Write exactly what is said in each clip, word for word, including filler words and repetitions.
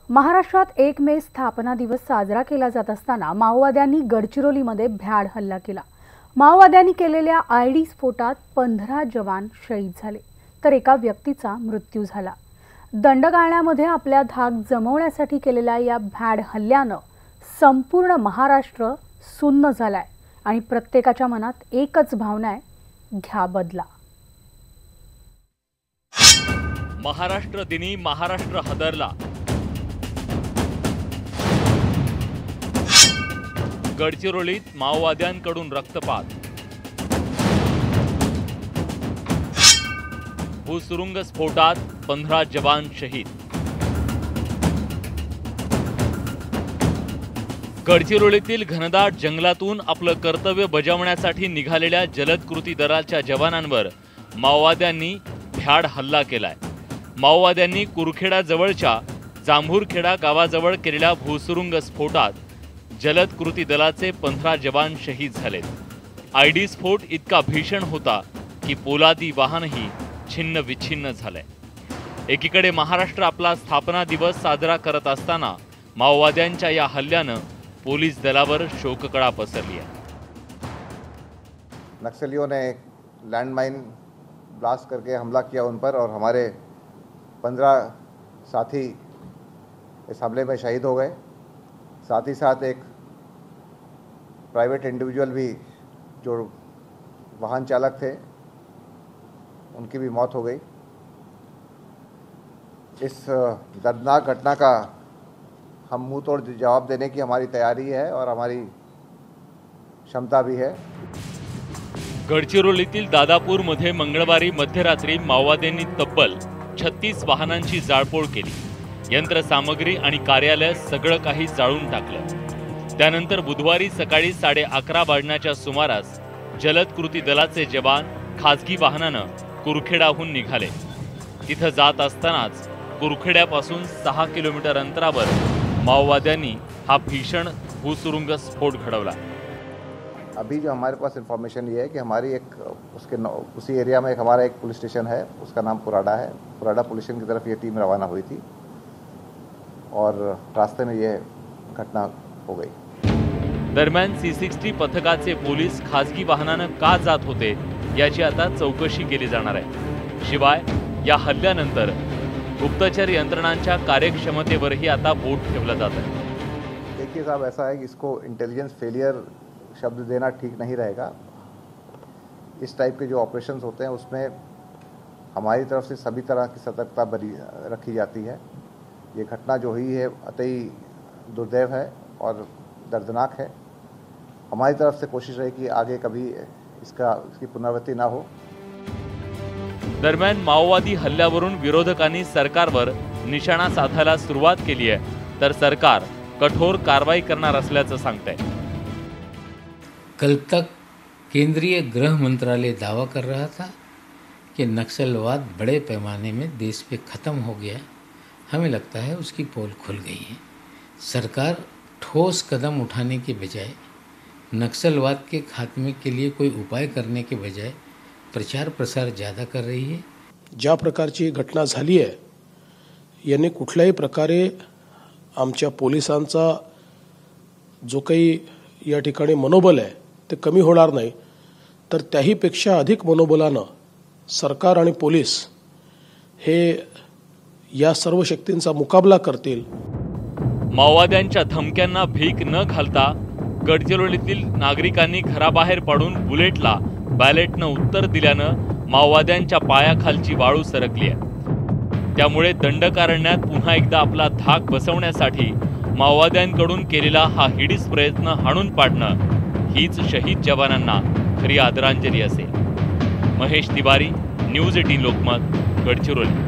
महाराष्ट्रात एक मे स्थापना दिवस साजरा केला जात असताना माओवाद्यांनी गडचिरोलीमध्ये भ्याड हल्ला केला। माओवाद्यांनी केलेल्या आयडी स्फोटात पंधरा जवान शहीद झाले तर एका व्यक्तीचा मृत्यू झाला। दंडगाळण्यामध्ये आपल्या धाक जमवण्यासाठी केलेल्या या भ्याड हल्ल्यानं संपूर्ण महाराष्ट्र सुन्न झालाय आणि प्रत्येकाच्या मनात एकच भावना आहे, घ्या बदला। महाराष्ट्र दिनी महाराष्ट्र हादरला। गडचिरोलीत माओवाद्यांकडून रक्तपात। भूसुरुंग स्फोटात पंधरा जवान शहीद। गडचिरोलीतील घनदाट जंगलातून आपलं कर्तव्य बजावण्यासाठी निघालेल्या जलद कृती दलाच्या जवानांवर माओवाद्यांनी भ्याड हल्ला केलाय। माओवाद्यांनी कुरखेडा जवळच्या जांभूरखेडा गावाजवळ केलेल्या भूसुरुंग स्फोटात जलद कृती दलाचे पंधरा जवान शहीद झाले। आयडी स्फोट इतका भीषण होता की पोलादी वाहनही छिन्न विच्छिन्न झाले। एकीकडे महाराष्ट्र आपला स्थापना दिवस साजरा करत असताना माओवाद्यांच्या या हल्ल्यानं पोलीस दलावर शोककळा पसरली आहे। नक्सलियों ने लैंडमाइन ब्लास्ट करके हमला किया उन पर और हमारे पंद्रह साथी इस हमले में शहीद हो गए। साथ ही साथ एक प्राइवेट इंडिविजुअल भी जो वाहन चालक थे उनकी भी मौत हो गई। इस दर्दनाक घटना का हम मुंह तोड़ जवाब देने की हमारी तैयारी है और हमारी क्षमता भी है। गडचिरोलीतील दादापूरमध्ये मंगळवारी मध्यरात्री माओवाद्यांनी तब्बल छत्तीस वाहनांची जाळपोळ केली। यंत्रसामग्री आणि कार्यालय सगळं काही जाळून टाकलं। त्यानंतर बुधवारी सकाळी साडे अकरा वाजण्याच्या सुमारास जलद कृती दलाचे जवान खासगी वाहनानं कुरखेडाहून निघाले। तिथं जात असतानाच कुरखेड्यापासून सहा किलोमीटर अंतरावर माओवाद्यांनी हा भीषण भूसुरुंग स्फोट घडवला। अभी जो हमारे पास इंफॉर्मेशन ये है कि हमारी एक उसके उसी एरिया में एक हमारा एक पुलिस स्टेशन है, उसका नाम पुराडा है। पुराडा पुलिस स्टेशन की तरफ ये टीम रवाना हुई थी और रास्ते में ये घटना हो गई। दरम्यान सी सिक्स्टी पथकाचे पोलीस खासगी वाहनानं का जात होते याची आता चौकशी केली जाणार आहे। शिवाय या हल्ल्यानंतर गुप्तचर यंत्रणांच्या कार्यक्षमतेवरही आता बोट ठेवलं जात आहे। देखिए साहब, ऐसा है कि इसको इंटेलिजेंस फेलियर शब्द देना ठीक नहीं रहेगा। इस टाइप के जो ऑपरेशंस होते हैं उसमें हमारी तरफ से सभी तरह की सतर्कता बरी रखी जाती है। ये घटना जो हुई है अति दुर्दैव है और दर्दनाक है। हमारी तरफ से कोशिश रही कि आगे कभी इसका इसकी पुनरावृत्ति ना हो। दरम्यान माओवादी हल्ल्यावरून विरोधकांनी सरकारवर निशाणा साधायला सुरुवात केली आहे, तर सरकार कठोर कारवाई करणार असल्याचं सांगतंय। कल तक केंद्रीय गृह मंत्रालय दावा कर रहा था कि नक्सलवाद बड़े पैमाने में देश पे ख़त्म हो गया। हमें लगता है उसकी पोल खुल गई है। सरकार ठोस कदम उठाने के बजाय, नक्सलवाद के खात्मे के लिए कोई उपाय करने के बजाय प्रचार प्रसार ज़्यादा कर रही है। ज्या प्रकारची घटना झाली आहे याने कुठल्याही प्रकारे आमच्या पोलिसांचा जो काही या ठिकाणी मनोबल आहे ते कमी होणार नाही, तर त्याहीपेक्षा अधिक मनोबलानं सरकार आणि पोलीस हे या सर्व शक्तींचा मुकाबला करतील। माओवाद्यांच्या धमक्यांना भीक न घालता गडचिरोलीतील नागरिकांनी घराबाहेर पडून बुलेटला बॅलेटनं उत्तर दिल्यानं माओवाद्यांच्या पायाखालची वाळू सरकली आहे। त्यामुळे दंडकारण्यात पुन्हा एकदा आपला धाक बसवण्यासाठी माओवाद्यांकडून केलेला हा हिडीस प्रयत्न हाणून पाडणं हीच शहीद जवानांना खरी आदरांजली असेल। Mahesh Tiwari, news eighteen Lokmat, Gadchiroli.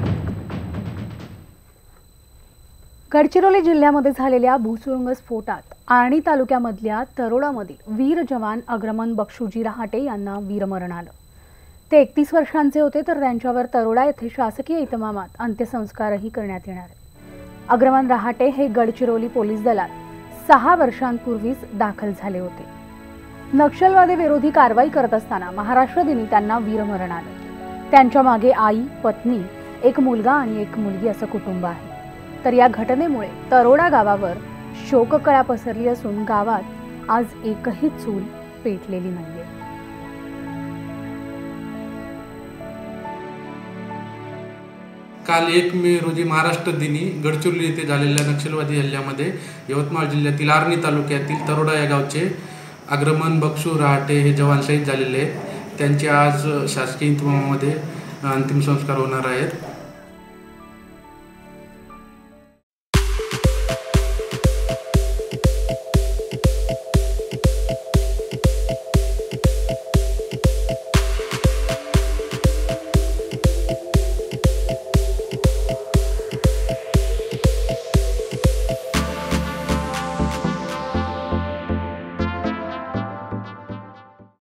गडचिरोली जिल्ह्यामध्ये झालेल्या भूसुरुंग स्फोटात आर्णी तालुक्यामधल्या तरोडामधील वीर जवान अग्रमन बक्षुजी रहाटे यांना वीरमरण आलं। ते एकतीस वर्षांचे होते, तर त्यांच्यावर तरोडा येथे शासकीय इतमामात अंत्यसंस्कारही करण्यात येणार आहे। अग्रमन रहाटे हे गडचिरोली पोलीस दलात सहा वर्षांपूर्वीच दाखल झाले होते। नक्षलवादी विरोधी कारवाई करत असताना महाराष्ट्र दिनी त्यांना वीरमरण आलं। त्यांच्या मागे आई, पत्नी, एक मुलगा आणि एक मुलगी असं कुटुंब आहे। तर या घटनेमुळे तरोडा गावावर शोककळा पसरली असून गावात आज एकही चूल पेटलेली नाहीये. काल एक मे रोजी महाराष्ट्र दिनी गडचिरोली येथे झालेल्या नक्षलवादी हल्ल्यामध्ये यवतमाळ जिल्ह्यातील आर्णी तालुक्यातील तरोडा या गावचे अग्रमन बक्षू रहाटे हे जवान शहीद झालेले आहेत. त्यांचे आज शासकीय इतमामामध्ये अंतिम संस्कार होणार आहेत.